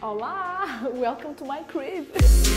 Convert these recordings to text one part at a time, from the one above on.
Olá! Welcome to my crib!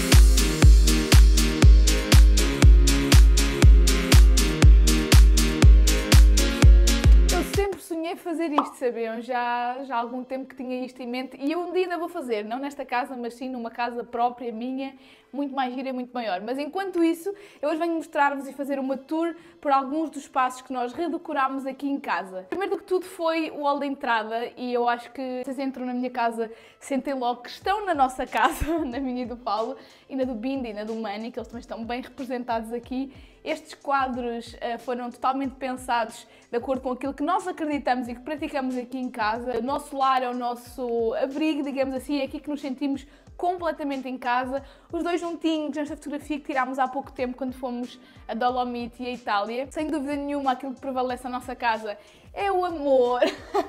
Eu sempre sonhei fazer isto, sabiam? Já há algum tempo que tinha isto em mente e eu um dia ainda vou fazer, não nesta casa, mas sim numa casa própria minha, muito mais gira e muito maior. Mas enquanto isso, eu hoje venho mostrar-vos e fazer uma tour por alguns dos espaços que nós redecorámos aqui em casa. Primeiro do que tudo foi o hall de entrada e eu acho que vocês entram na minha casa, sentem logo que estão na nossa casa, na minha e do Paulo, e na do Bindi e na do Mani, que eles também estão bem representados aqui. Estes quadros foram totalmente pensados de acordo com aquilo que nós acreditamos e que praticamos aqui em casa. O nosso lar é o nosso abrigo, digamos assim, é aqui que nos sentimos completamente em casa. Os dois juntinhos nesta fotografia que tirámos há pouco tempo quando fomos a Dolomiti e a Itália. Sem dúvida nenhuma, aquilo que prevalece na nossa casa é o amor.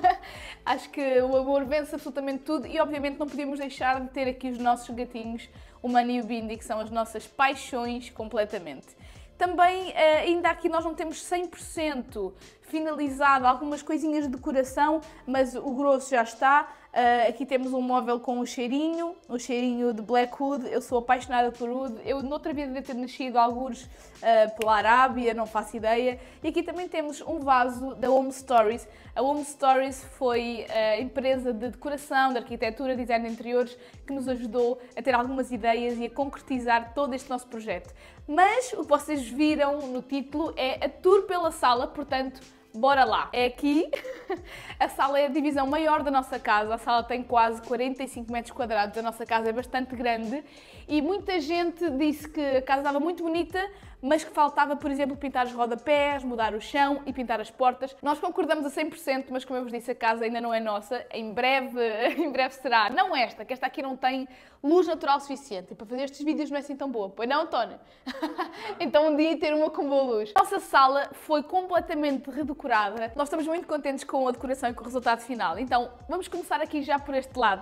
Acho que o amor vence absolutamente tudo e obviamente não podíamos deixar de ter aqui os nossos gatinhos, o Mani e o Bindi, que são as nossas paixões completamente. Também, ainda aqui nós não temos 100% finalizado algumas coisinhas de decoração, mas o grosso já está. Aqui temos um móvel com um cheirinho de Black Wood. Eu sou apaixonada por Wood. Eu noutra vida de ter nascido algures pela Arábia, não faço ideia. E aqui também temos um vaso da Home Stories. A Home Stories foi a empresa de decoração, de arquitetura, design de interiores que nos ajudou a ter algumas ideias e a concretizar todo este nosso projeto. Mas o que vocês viram no título é a tour pela sala, portanto, bora lá! É aqui, a sala é a divisão maior da nossa casa, a sala tem quase 45 metros quadrados, a nossa casa é bastante grande e muita gente disse que a casa estava muito bonita, mas que faltava, por exemplo, pintar os rodapés, mudar o chão e pintar as portas. Nós concordamos a 100%, mas como eu vos disse, a casa ainda não é nossa, em breve será. Não esta, que esta aqui não tem luz natural suficiente e para fazer estes vídeos não é assim tão boa, pois não, António? Então um dia ter uma com boa luz. A nossa sala foi completamente redecorada, nós estamos muito contentes com a decoração e com o resultado final. Então vamos começar aqui já por este lado.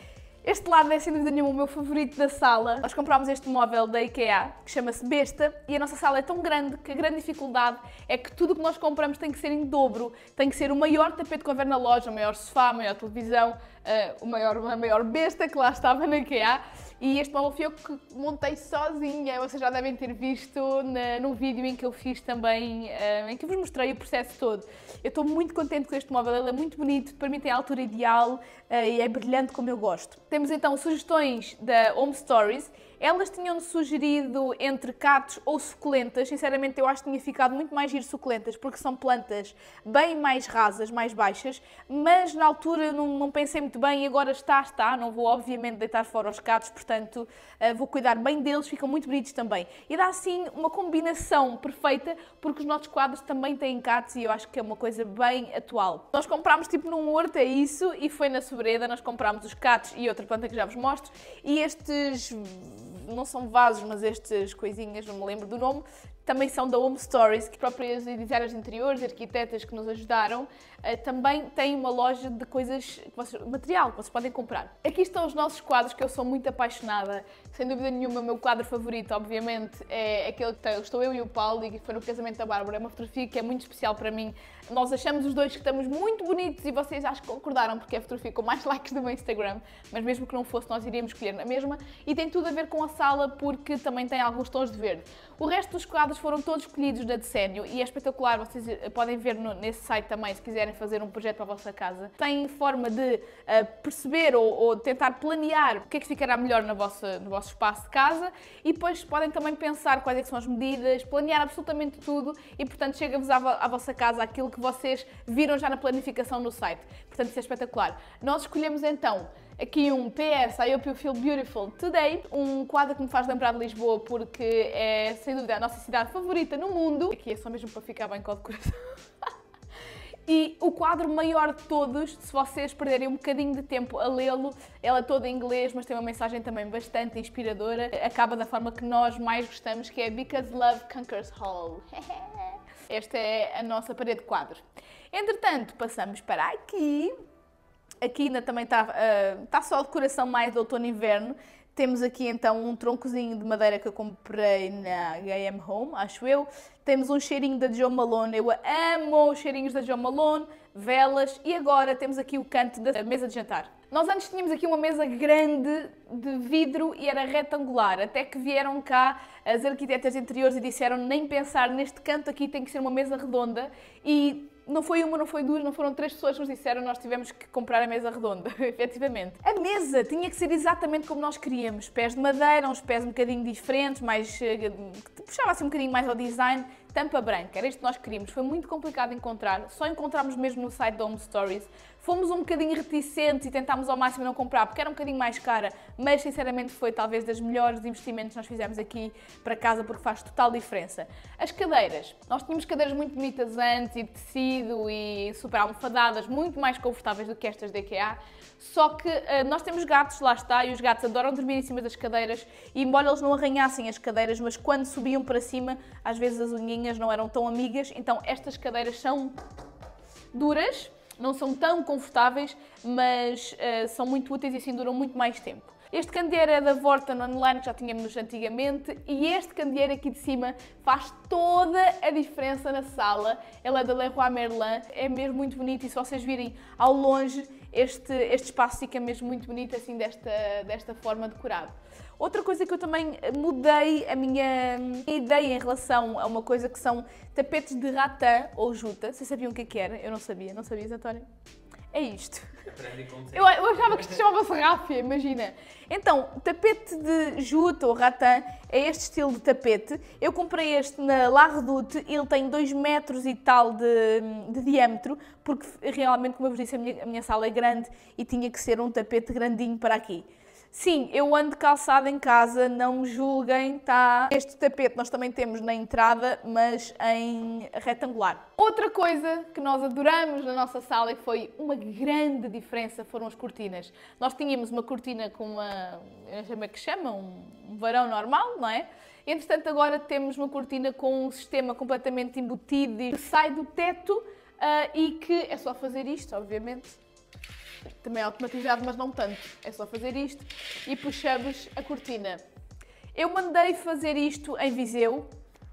Este lado é sem dúvida nenhuma o meu favorito da sala. Nós comprámos este móvel da IKEA, que chama-se Besta, e a nossa sala é tão grande que a grande dificuldade é que tudo o que nós compramos tem que ser em dobro. Tem que ser o maior tapete que houver na loja, o maior sofá, a maior televisão, a maior besta que lá estava na IKEA. E este móvel fui eu que montei sozinha. Vocês já devem ter visto no vídeo em que eu fiz também, em que eu vos mostrei o processo todo. Eu estou muito contente com este móvel, ele é muito bonito, para mim tem a altura ideal e é brilhante como eu gosto. Temos então sugestões da Home Stories. Elas tinham-nos sugerido entre cactos ou suculentas. Sinceramente, eu acho que tinha ficado muito mais giro suculentas, porque são plantas bem mais rasas, mais baixas, mas na altura não pensei muito bem e agora está. Não vou, obviamente, deitar fora os cactos, portanto, vou cuidar bem deles, ficam muito bonitos também. E dá, assim, uma combinação perfeita, porque os nossos quadros também têm cactos e eu acho que é uma coisa bem atual. Nós comprámos, tipo, num horto, é isso, e foi na Sobreda, nós comprámos os cactos e outra planta que já vos mostro, e estes... não são vasos, mas estas coisinhas, não me lembro do nome, também são da Home Stories, que próprias designers de interiores, arquitetas que nos ajudaram, também têm uma loja de coisas, material que vocês podem comprar. Aqui estão os nossos quadros, que eu sou muito apaixonada, sem dúvida nenhuma, o meu quadro favorito, obviamente, é aquele que estou eu e o Paulo, e que foi no casamento da Bárbara, é uma fotografia que é muito especial para mim. Nós achamos os dois que estamos muito bonitos e vocês acho que concordaram, porque é a fotografia com mais likes do meu Instagram, mas mesmo que não fosse, nós iríamos escolher na mesma, e tem tudo a ver com a sala, porque também tem alguns tons de verde. O resto dos quadros foram todos escolhidos da Decénio e é espetacular, vocês podem ver nesse site também, se quiserem fazer um projeto para a vossa casa. Tem forma de perceber ou tentar planear o que é que ficará melhor no vosso espaço de casa e depois podem também pensar quais é que são as medidas, planear absolutamente tudo e, portanto, chega-vos à vossa casa aquilo que vocês viram já na planificação no site. Portanto, isso é espetacular. Nós escolhemos então aqui um PS, I Hope You Feel Beautiful Today, um quadro que me faz lembrar de Lisboa porque é, sem dúvida, a nossa cidade favorita no mundo. Aqui é só mesmo para ficar bem com a decoração. E o quadro maior de todos, se vocês perderem um bocadinho de tempo a lê-lo, ela é toda em inglês, mas tem uma mensagem também bastante inspiradora. Acaba da forma que nós mais gostamos, que é Because Love Conquers All. Esta é a nossa parede de quadros. Entretanto, passamos para aqui. Aqui ainda também está só a decoração mais de outono e inverno. Temos aqui então um troncozinho de madeira que eu comprei na H&M Home, acho eu. Temos um cheirinho da Jo Malone, eu amo os cheirinhos da Jo Malone, velas e agora temos aqui o canto da mesa de jantar. Nós antes tínhamos aqui uma mesa grande de vidro e era retangular, até que vieram cá as arquitetas de interiores e disseram nem pensar neste canto aqui, tem que ser uma mesa redonda e não foi uma, não foi duas, não foram 3 pessoas que nos disseram, nós tivemos que comprar a mesa redonda, efetivamente. A mesa tinha que ser exatamente como nós queríamos, pés de madeira, uns pés um bocadinho diferentes, mais, que puxava assim um bocadinho mais ao design, tampa branca, era isto que nós queríamos. Foi muito complicado encontrar, só encontramos mesmo no site da Home Stories. Fomos um bocadinho reticentes e tentámos ao máximo não comprar, porque era um bocadinho mais cara, mas sinceramente foi talvez das melhores investimentos que nós fizemos aqui para casa, porque faz total diferença. As cadeiras, nós tínhamos cadeiras muito bonitas antes, e de tecido e super almofadadas, muito mais confortáveis do que estas da IKEA, só que nós temos gatos, lá está, e os gatos adoram dormir em cima das cadeiras, e embora eles não arranhassem as cadeiras, mas quando subiam para cima, às vezes as unhinhas não eram tão amigas, então estas cadeiras são duras, não são tão confortáveis, mas são muito úteis e assim duram muito mais tempo. Este candeeiro é da Vorten Online, que já tínhamos antigamente, e este candeeiro aqui de cima faz toda a diferença na sala. Ele é da Leroy Merlin, é mesmo muito bonito e se vocês virem ao longe, este espaço fica mesmo muito bonito assim desta forma decorado. Outra coisa que eu também mudei a minha ideia em relação a uma coisa que são tapetes de ratã ou juta. Vocês sabiam o que era? Eu não sabia. Não sabias, António? É isto. Eu achava que isto chamava-se ráfia, imagina. Então, tapete de juta ou ratã é este estilo de tapete. Eu comprei este na La Redoute e ele tem 2 metros e tal de diâmetro, porque realmente, como eu vos disse, a minha sala é grande e tinha que ser um tapete grandinho para aqui. Sim, eu ando calçada em casa, não me julguem, tá? Este tapete nós também temos na entrada, mas em retangular. Outra coisa que nós adoramos na nossa sala e foi uma grande diferença foram as cortinas. Nós tínhamos uma cortina com uma, eu não sei como é que chama, um varão normal, não é? Entretanto, agora temos uma cortina com um sistema completamente embutido e que sai do teto e que é só fazer isto, obviamente. Também é automatizado, mas não tanto. É só fazer isto e puxamos a cortina. Eu mandei fazer isto em Viseu.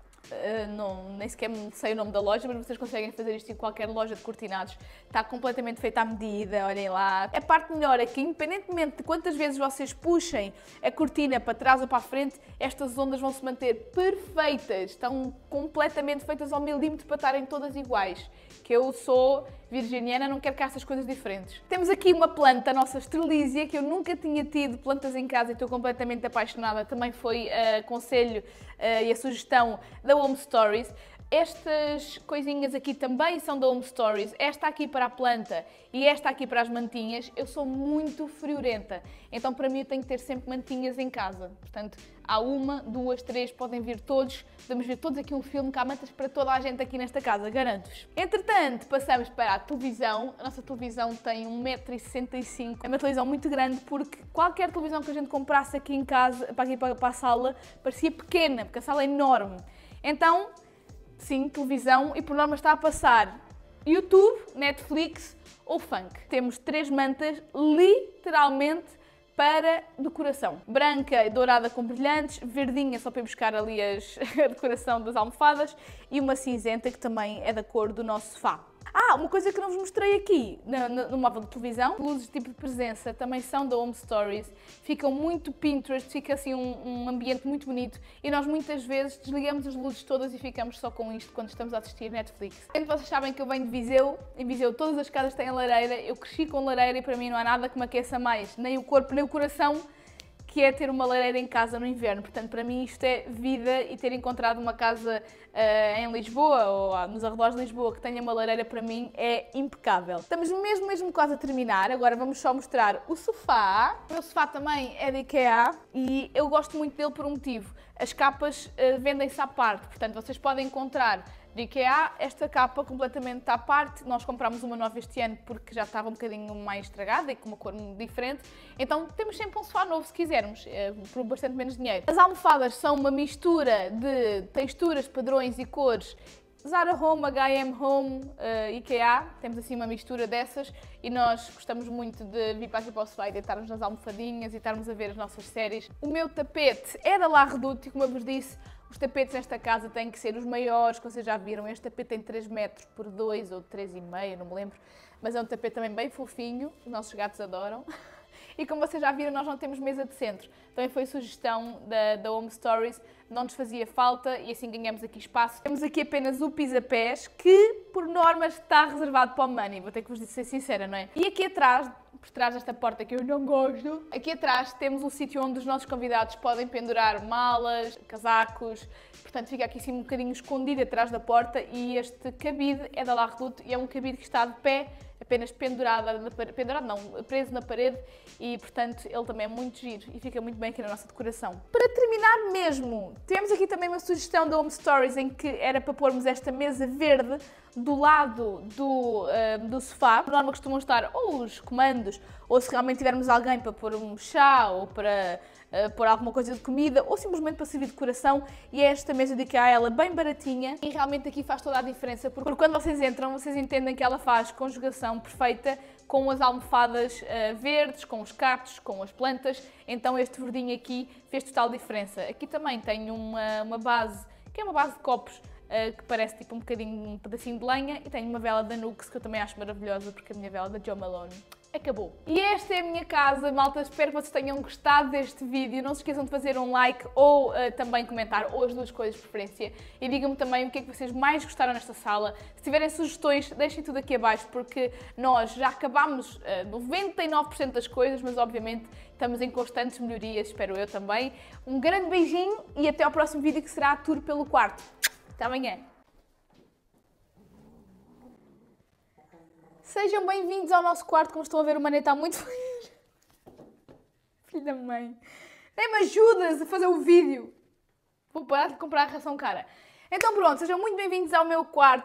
Nem sequer sei o nome da loja, mas vocês conseguem fazer isto em qualquer loja de cortinados. Está completamente feita à medida, olhem lá. A parte melhor é que, independentemente de quantas vezes vocês puxem a cortina para trás ou para a frente, estas ondas vão se manter perfeitas. Estão completamente feitas ao milímetro para estarem todas iguais. Que eu sou virginiana, não quero cá essas coisas diferentes. Temos aqui uma planta, a nossa Strelizia, que eu nunca tinha tido plantas em casa e estou completamente apaixonada. Também foi conselho e a sugestão da Home Stories. Estas coisinhas aqui também são da Home Stories. Esta aqui para a planta e esta aqui para as mantinhas. Eu sou muito friorenta, então para mim eu tenho que ter sempre mantinhas em casa. Portanto, há 1, 2, 3, podem vir todos. Podemos ver todos aqui um filme que há mantas para toda a gente aqui nesta casa, garanto-vos. Entretanto, passamos para a televisão. A nossa televisão tem 1,65 m. É uma televisão muito grande porque qualquer televisão que a gente comprasse aqui em casa, para a sala, parecia pequena, porque a sala é enorme. Então, sim, televisão e por norma está a passar YouTube, Netflix ou funk. Temos 3 mantas literalmente para decoração. Branca e dourada com brilhantes, verdinha só para ir buscar ali a decoração das almofadas e uma cinzenta que também é da cor do nosso sofá. Uma coisa que não vos mostrei aqui no móvel de televisão, luzes tipo de presença também são da Home Stories, ficam muito Pinterest, fica assim um ambiente muito bonito e nós muitas vezes desligamos as luzes todas e ficamos só com isto quando estamos a assistir Netflix. Vocês sabem que eu venho de Viseu, em Viseu todas as casas têm lareira, eu cresci com lareira e para mim não há nada que me aqueça mais, nem o corpo nem o coração, que é ter uma lareira em casa no inverno. Portanto, para mim isto é vida e ter encontrado uma casa em Lisboa ou nos arredores de Lisboa que tenha uma lareira para mim é impecável. Estamos mesmo quase a terminar, agora vamos só mostrar o sofá. O meu sofá também é da IKEA e eu gosto muito dele por um motivo. As capas vendem-se à parte, portanto vocês podem encontrar de IKEA esta capa completamente à parte. Nós comprámos uma nova este ano porque já estava um bocadinho mais estragada e com uma cor diferente. Então temos sempre um sofá novo se quisermos, por bastante menos dinheiro. As almofadas são uma mistura de texturas, padrões e cores Zara Home, H&M Home, IKEA, temos assim uma mistura dessas e nós gostamos muito de vir para aqui para o sofá e deitarmos nas almofadinhas e estarmos a ver as nossas séries. O meu tapete é da La Redoute e, como eu vos disse, os tapetes nesta casa têm que ser os maiores que vocês já viram. Este tapete tem 3 metros por 2 ou 3,5, não me lembro, mas é um tapete também bem fofinho, os nossos gatos adoram. E como vocês já viram, nós não temos mesa de centro. Também foi sugestão da Home Stories, não nos fazia falta e assim ganhamos aqui espaço. Temos aqui apenas o pisa-pés, que por norma está reservado para o Money, vou ter que vos ser sincera, não é? E aqui atrás, por trás desta porta que eu não gosto, aqui atrás temos um sítio onde os nossos convidados podem pendurar malas, casacos, portanto fica aqui assim um bocadinho escondido atrás da porta e este cabide é da La Redoute e é um cabide que está de pé, apenas preso na parede e, portanto, ele também é muito giro e fica muito bem aqui na nossa decoração. Para terminar mesmo, temos aqui também uma sugestão da Home Stories em que era para pormos esta mesa verde do lado do sofá. Por norma costumam estar ou os comandos, ou se realmente tivermos alguém para pôr um chá ou para pôr alguma coisa de comida ou simplesmente para servir decoração, e é esta mesa de IKEA, ela bem baratinha e realmente aqui faz toda a diferença porque quando vocês entram vocês entendem que ela faz conjugação perfeita com as almofadas verdes, com os cactos, com as plantas, então este verdinho aqui fez total diferença. Aqui também tem uma base, que é uma base de copos, que parece tipo um bocadinho, um pedacinho de lenha, e tenho uma vela da Nux que eu também acho maravilhosa porque a minha vela da Jo Malone acabou. E esta é a minha casa, malta, espero que vocês tenham gostado deste vídeo, não se esqueçam de fazer um like ou também comentar, ou as duas coisas de preferência, e digam-me também o que é que vocês mais gostaram nesta sala. Se tiverem sugestões, deixem tudo aqui abaixo porque nós já acabámos 99% das coisas, mas obviamente estamos em constantes melhorias, espero eu também. Um grande beijinho e até ao próximo vídeo que será a tour pelo quarto. Até amanhã! Sejam bem-vindos ao nosso quarto, como estão a ver, o Mané está muito feliz. Filho da mãe. Nem me ajudas a fazer o vídeo. Vou parar de comprar a ração cara. Então pronto, sejam muito bem-vindos ao meu quarto.